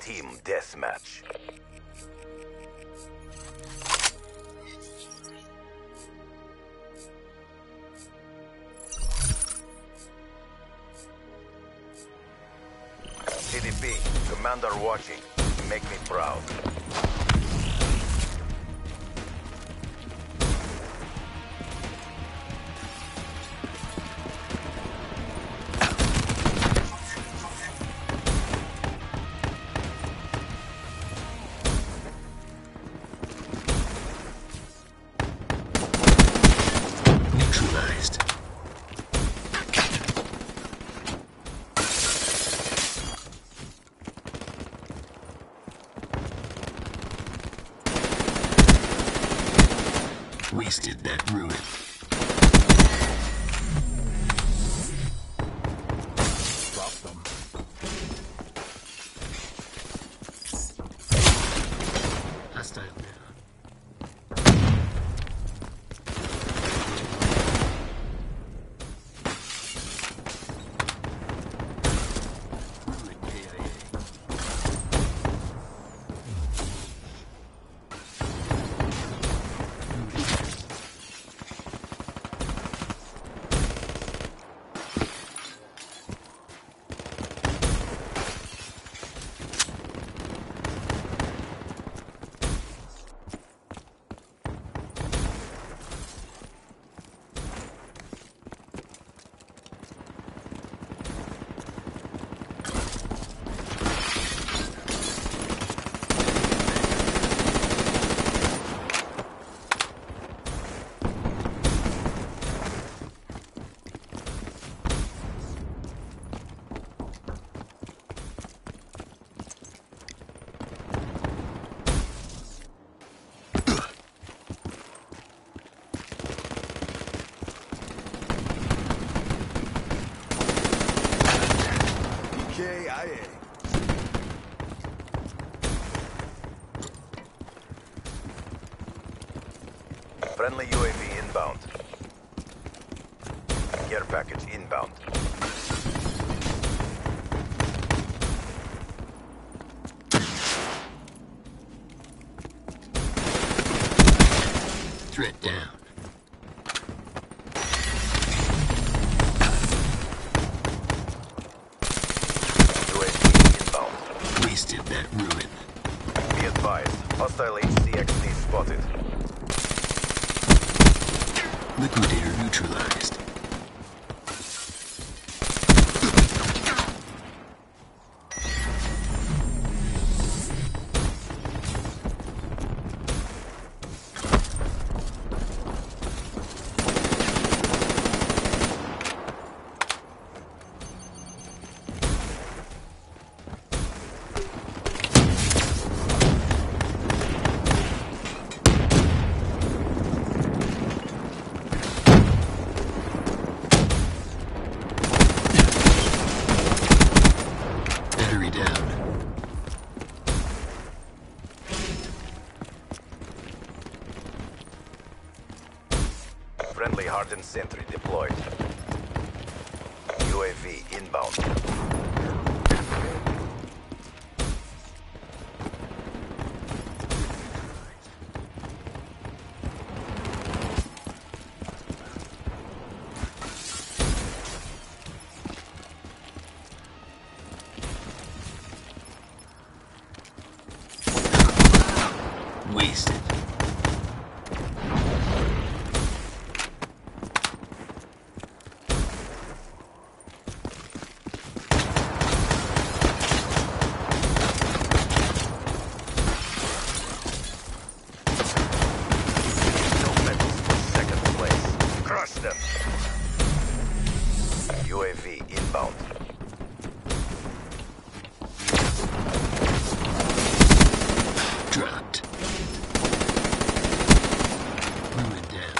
Team Deathmatch. CDP, Commander watching. Make me proud. Neutralized. Wasted that ruin. Drop them. Hostile now. Ruin KIA. KIA. Friendly UAV inbound. Care package inbound. Threat down. UAV inbound. Wasted that ruin. Be advised. Hostile HCXD spotted. Liquidator neutralized. Battery down. Friendly hardened sentry deployed. UAV inbound. Wasted. No medals for second place. Crush them. UAV inbound. Dropped. Ruin down.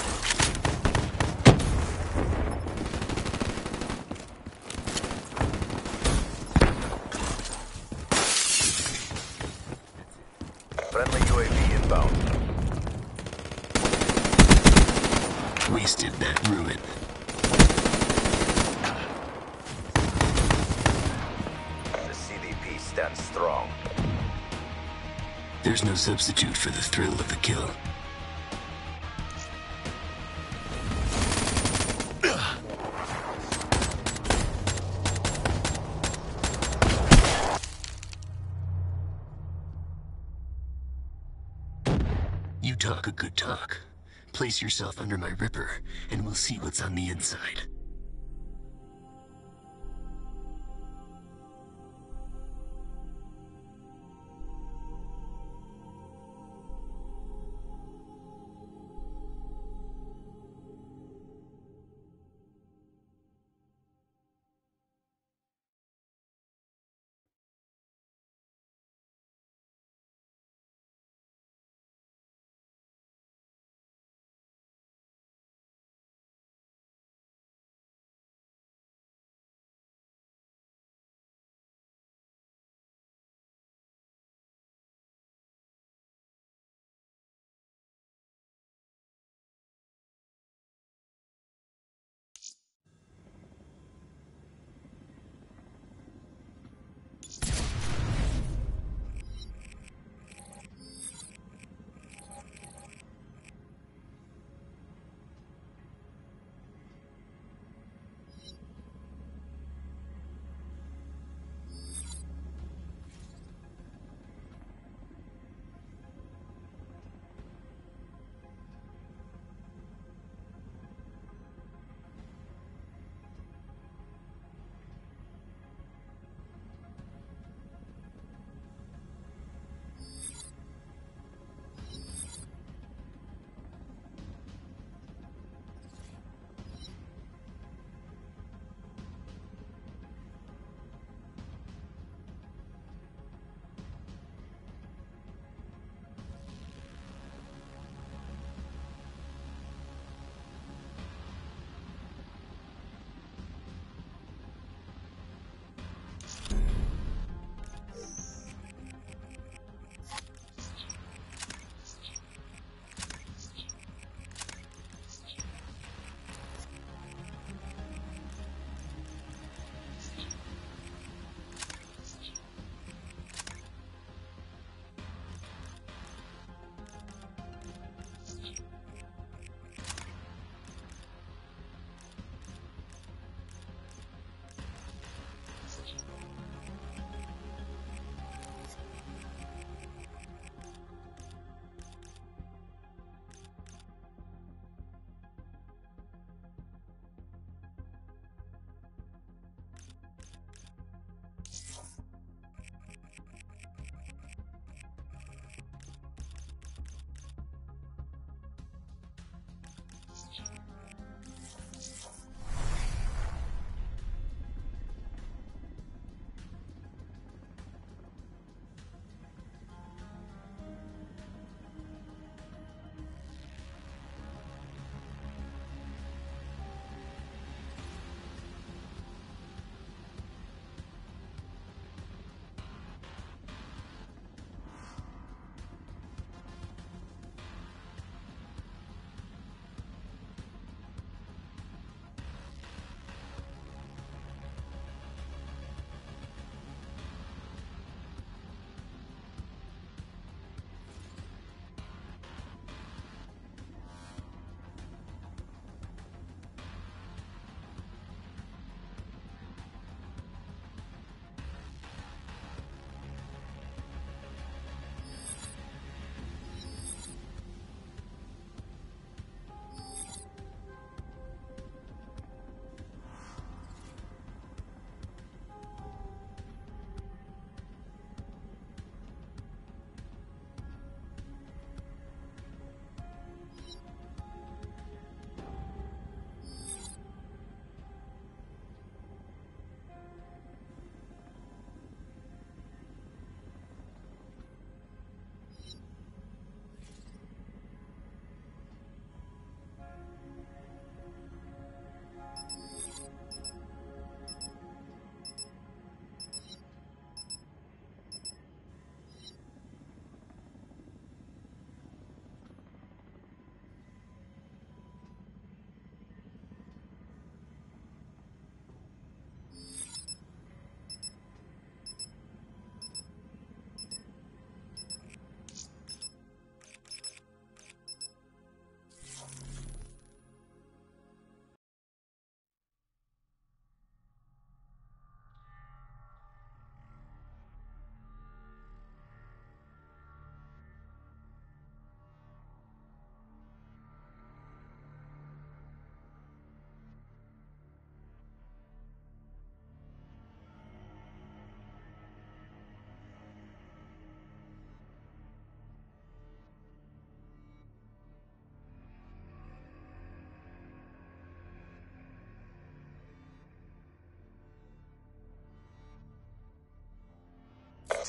Friendly UAV inbound. Wasted that ruin. The CDP stand strong. There's no substitute for the thrill of the kill. You talk a good talk. Place yourself under my Ripper, and we'll see what's on the inside.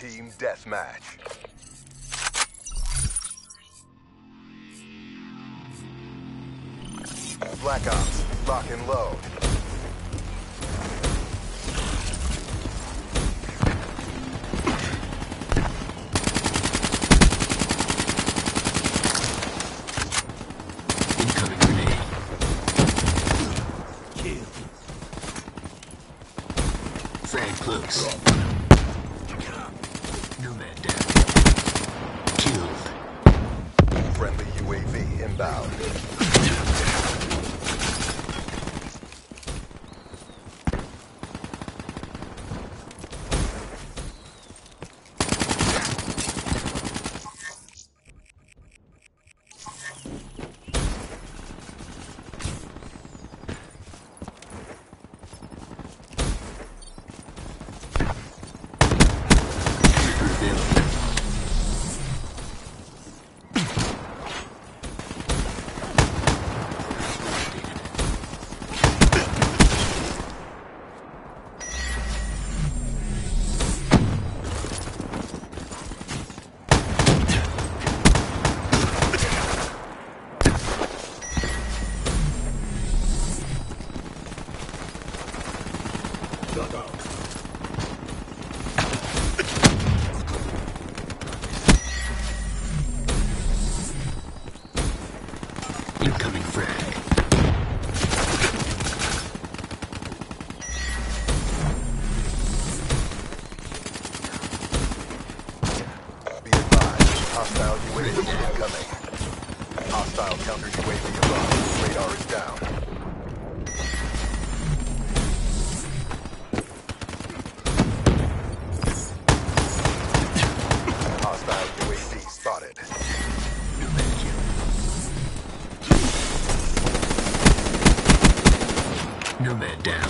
Team Deathmatch. Black Ops, lock and load. Incoming grenade. Kill. Frag close. Nomad down. Killed. Friendly UAV inbound. Incoming frag. Be advised, hostile UAV incoming. Hostile counter UAV above. Radar is down. Hostile UAV spotted. Nomad kill. Nomad down.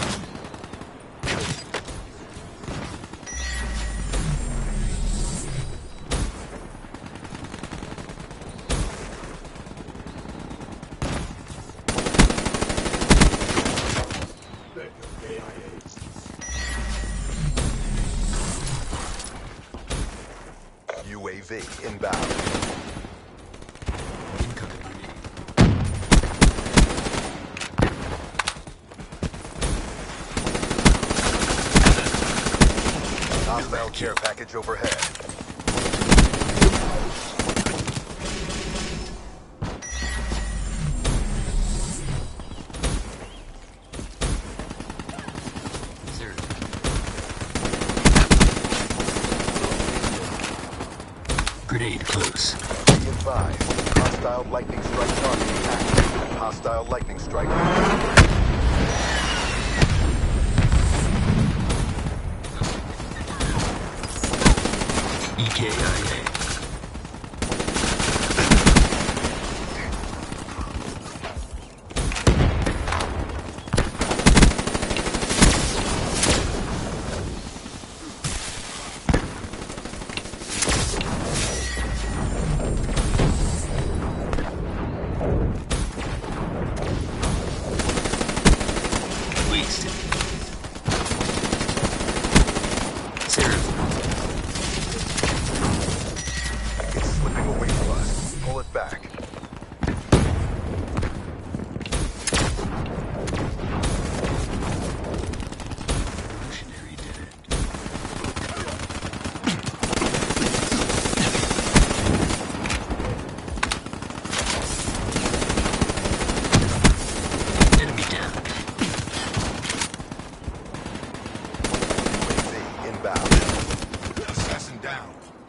UAV inbound. Incoming grenade. Hostile care package overhead. Sir. Grenade close. Be advised, hostile lightning strike targeting active. Hostile lightning strike. EKIA. Wasted. Seraph. It's slipping away from us. Pull it back. Revolutionary did it. Enemy down. UAV inbound. Assassin down.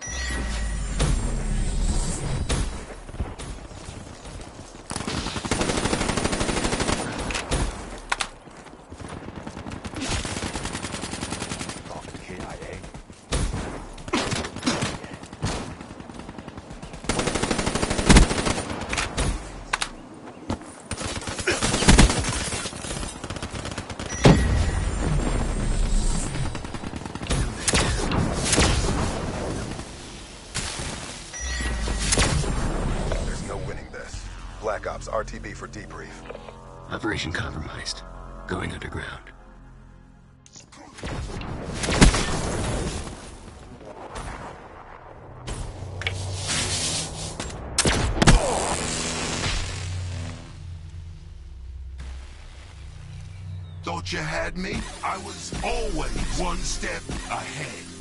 KIA. There's no winning this. Black Ops RTB for debrief. Operation compromised. Going underground. you had me. I was always one step ahead.